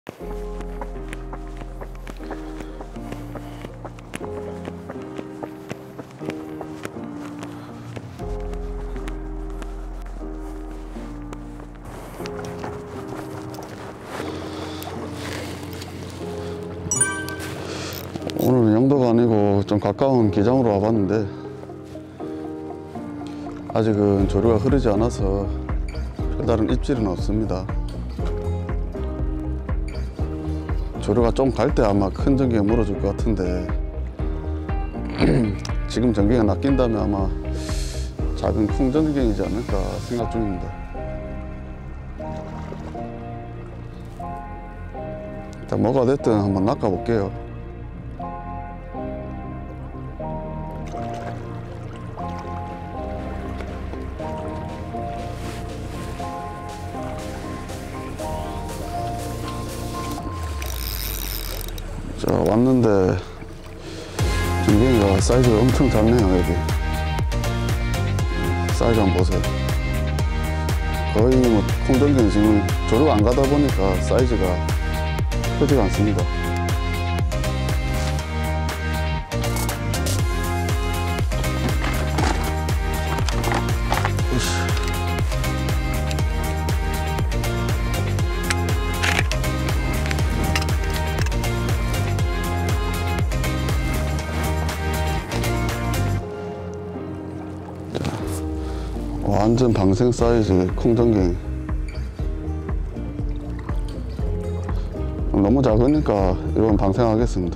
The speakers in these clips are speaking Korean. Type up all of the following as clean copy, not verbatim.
오늘은 영도가 아니고 좀 가까운 기장으로 와봤는데 아직은 조류가 흐르지 않아서 별다른 입질은 없습니다. 조류가 좀 갈 때 아마 큰 전갱이 물어줄 것 같은데 지금 전갱이가 낚인다면 아마 작은 콩전갱이지 않을까 생각 중입니다. 일단 뭐가 됐든 한번 낚아 볼게요. 자, 왔는데 전갱이가 사이즈가 엄청 작네요. 여기 사이즈 한번 보세요. 거의 뭐 콩전갱이 지금 조류가 안 가다 보니까 사이즈가 크지가 않습니다. 완전 방생 사이즈 콩전갱이. 너무 작으니까 이건 방생하겠습니다.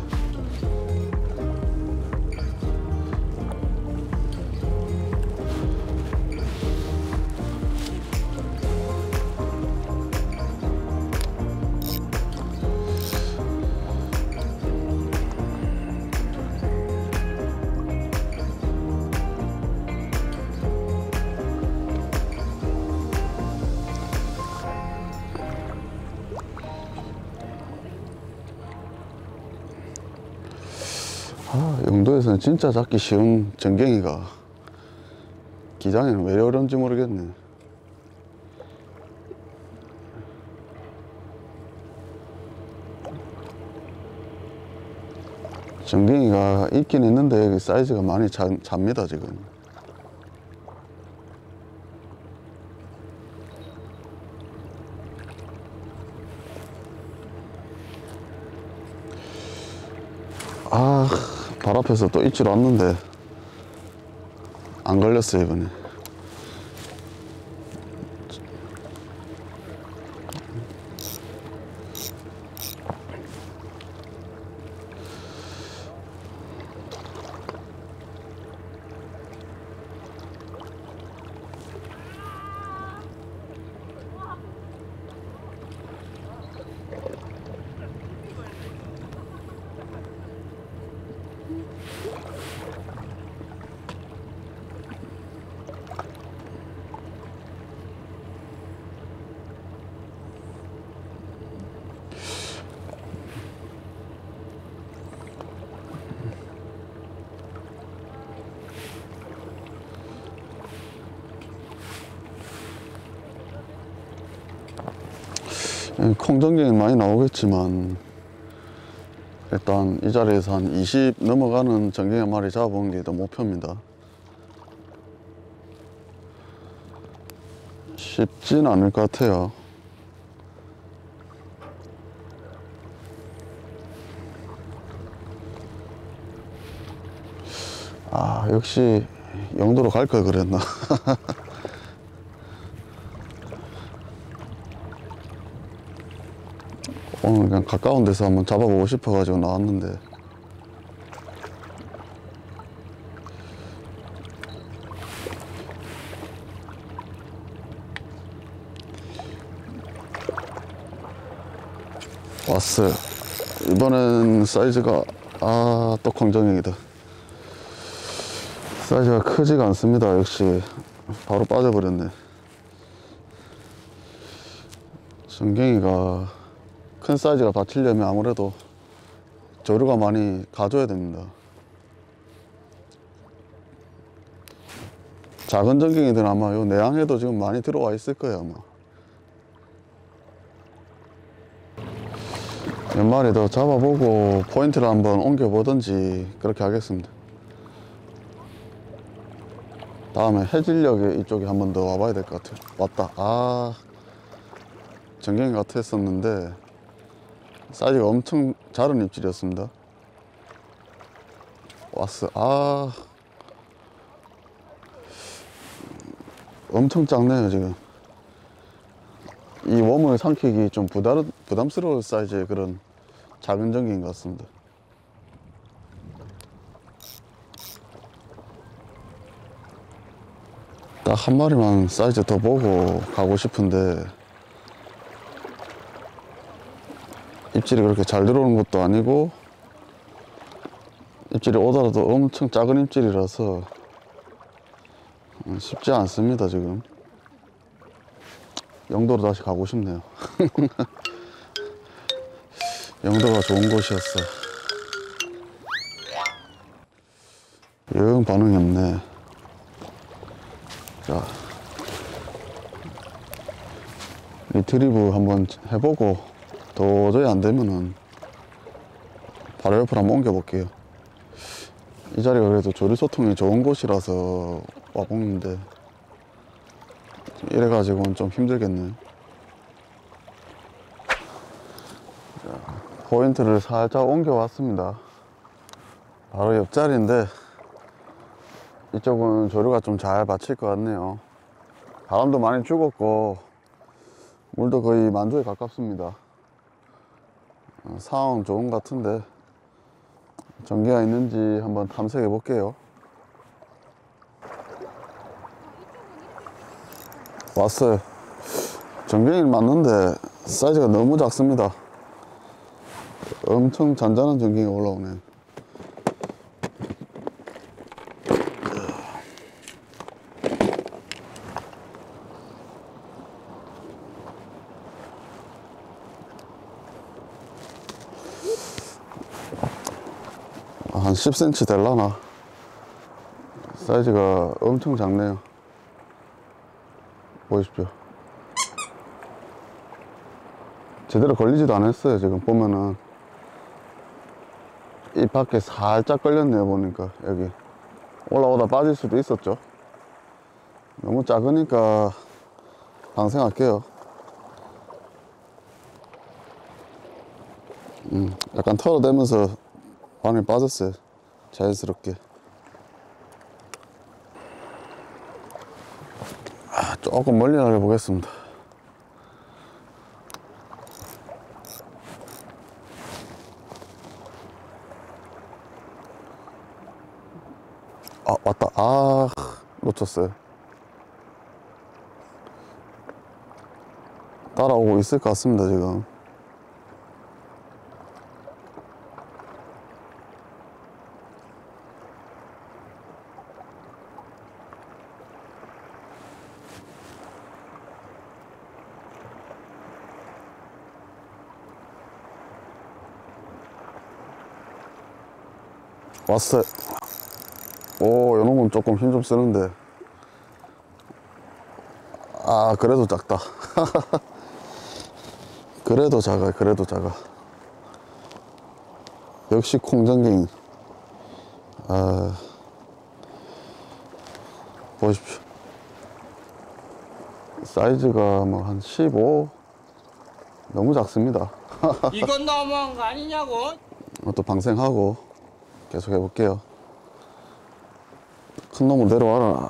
영도에서는 진짜 잡기 쉬운 전갱이가 기장에는 왜 어려운지 모르겠네. 전갱이가 있긴 있는데 여기 사이즈가 많이 잡니다 지금. 발 앞에서 또 입질 왔는데 안 걸렸어요 이번에. 콩전갱이 많이 나오겠지만 일단 이 자리에서 한 20 넘어가는 전갱이 한 마리 잡아보는 게 더 목표입니다. 쉽진 않을 것 같아요. 역시 영도로 갈 걸 그랬나. 오늘 그냥 가까운 데서 한번 잡아보고 싶어가지고 나왔는데 왔어요. 이번엔 사이즈가 또 콩전갱이다. 사이즈가 크지가 않습니다. 역시 바로 빠져버렸네. 전갱이가 큰 사이즈가 받치려면 아무래도 조류가 많이 가줘야 됩니다. 작은 전갱이들은 아마 요 내항에도 지금 많이 들어와 있을 거예요 아마. 몇 마리 더 잡아보고 포인트를 한번 옮겨보든지 그렇게 하겠습니다. 다음에 해질녘에 이쪽에 한번 더 와봐야 될 것 같아요. 왔다. 아, 전갱이 같았었는데 사이즈가 엄청 작은 입질이었습니다. 왔어. 아, 엄청 작네요 지금. 이 웜을 삼키기 좀 부담스러울 사이즈의 그런 작은 전갱인 것 같습니다. 딱 한 마리만 사이즈 더 보고 가고 싶은데 입질이 그렇게 잘 들어오는 것도 아니고 입질이 오더라도 엄청 작은 입질이라서 쉽지 않습니다 지금. 영도로 다시 가고 싶네요. 영도가 좋은 곳이었어. 영 반응이 없네. 자, 리트리브 한번 해보고 도저히 안 되면은 바로 옆으로 한번 옮겨볼게요. 이 자리가 그래도 조리 소통이 좋은 곳이라서 와보는데 이래가지고는 좀 힘들겠네요. 자, 포인트를 살짝 옮겨왔습니다. 바로 옆자리인데 이쪽은 조류가 좀 잘 받칠 것 같네요. 바람도 많이 죽었고 물도 거의 만조에 가깝습니다. 상황 좋은 것 같은데 전기가 있는지 한번 탐색해 볼게요. 왔어요. 전갱이는 맞는데 사이즈가 너무 작습니다. 엄청 잔잔한 전갱이가 올라오네. 한 10cm 될라나. 사이즈가 엄청 작네요. 보십시오. 제대로 걸리지도 않았어요. 지금 보면은 이 밖에 살짝 걸렸네요. 보니까 여기 올라오다 빠질 수도 있었죠. 너무 작으니까 방생할게요. 약간 털어대면서 바늘 빠졌어요. 자연스럽게. 조금 멀리 날려보겠습니다. 아, 왔다. 아, 놓쳤어요. 따라오고 있을 것 같습니다 지금. 왔어요. 오, 요놈은 조금 힘 좀 쓰는데. 아, 그래도 작다. 그래도 작아, 그래도 작아. 역시 콩전갱이. 아, 보십시오. 사이즈가 뭐 한 15? 너무 작습니다. 이건 너무한 거 아니냐고? 또 방생하고 계속 해볼게요. 큰 놈은 내려와라.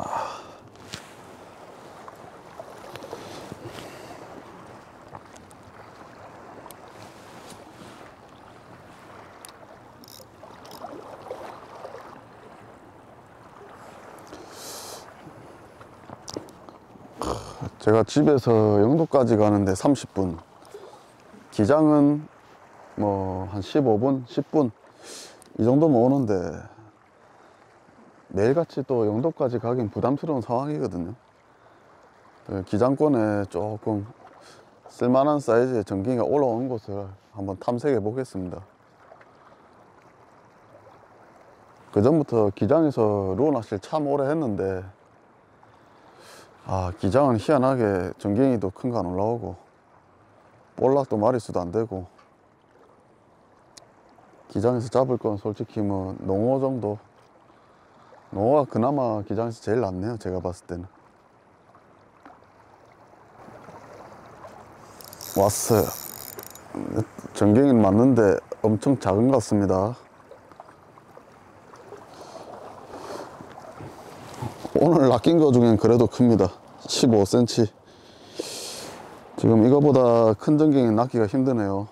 제가 집에서 영도까지 가는데 30분, 기장은 뭐 한 15분, 10분 이 정도면 오는데 매일같이 또 영도까지 가긴 부담스러운 상황이거든요. 기장권에 조금 쓸만한 사이즈의 전갱이가 올라오는 곳을 한번 탐색해 보겠습니다. 그 전부터 기장에서 루어 낚시를 참 오래 했는데 기장은 희한하게 전갱이도 큰 거 안 올라오고 볼락도 마리수도 안 되고 기장에서 잡을 건 솔직히 뭐 농어 정도. 농어가 그나마 기장에서 제일 낫네요, 제가 봤을 때는. 왔어요. 전갱이는 맞는데 엄청 작은 것 같습니다. 오늘 낚인 거 중엔 그래도 큽니다. 15cm. 지금 이거보다 큰 전갱이 낚기가 힘드네요.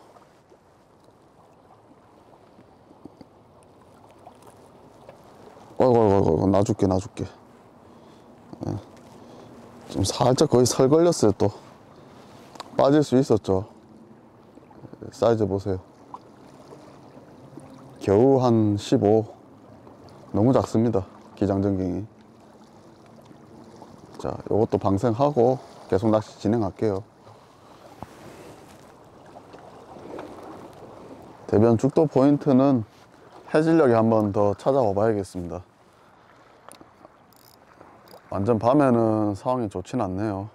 어이구, 놔줄게. 예. 좀 살짝 거의 설 걸렸어요, 또. 빠질 수 있었죠. 사이즈 보세요. 겨우 한 15. 너무 작습니다, 기장전갱이. 자, 요것도 방생하고 계속 낚시 진행할게요. 대변 죽도 포인트는 해질녘에 한번 더 찾아와 봐야겠습니다. 완전 밤에는 상황이 좋진 않네요.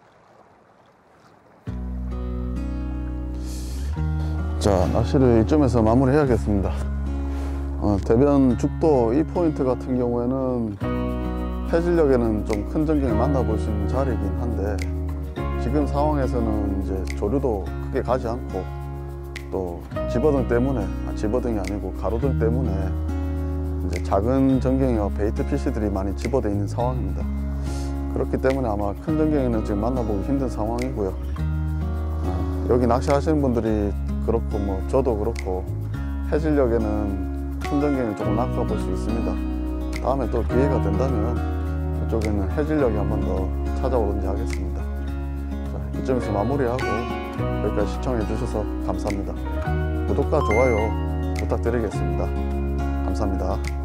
자, 낚시를 이쯤에서 마무리해야겠습니다. 대변 죽도 이 포인트 같은 경우에는 해질녘에는 좀 큰 전갱이 만나볼 수 있는 자리이긴 한데, 지금 상황에서는 이제 조류도 크게 가지 않고 또 집어등 때문에, 집어등이 아니고 가로등 때문에 이제 작은 전갱이와 베이트 피시들이 많이 집어져 있는 상황입니다. 그렇기 때문에 아마 큰 전갱이는 지금 만나보기 힘든 상황이고요. 여기 낚시하시는 분들이 그렇고 뭐 저도 그렇고 해질녘에는 큰 전갱이를 조금 낚아볼 수 있습니다. 다음에 또 기회가 된다면 이쪽에는 해질녘에 한 번 더 찾아오든지 하겠습니다. 자, 이쯤에서 마무리하고 여기까지 시청해 주셔서 감사합니다. 구독과 좋아요 부탁드리겠습니다. 감사합니다.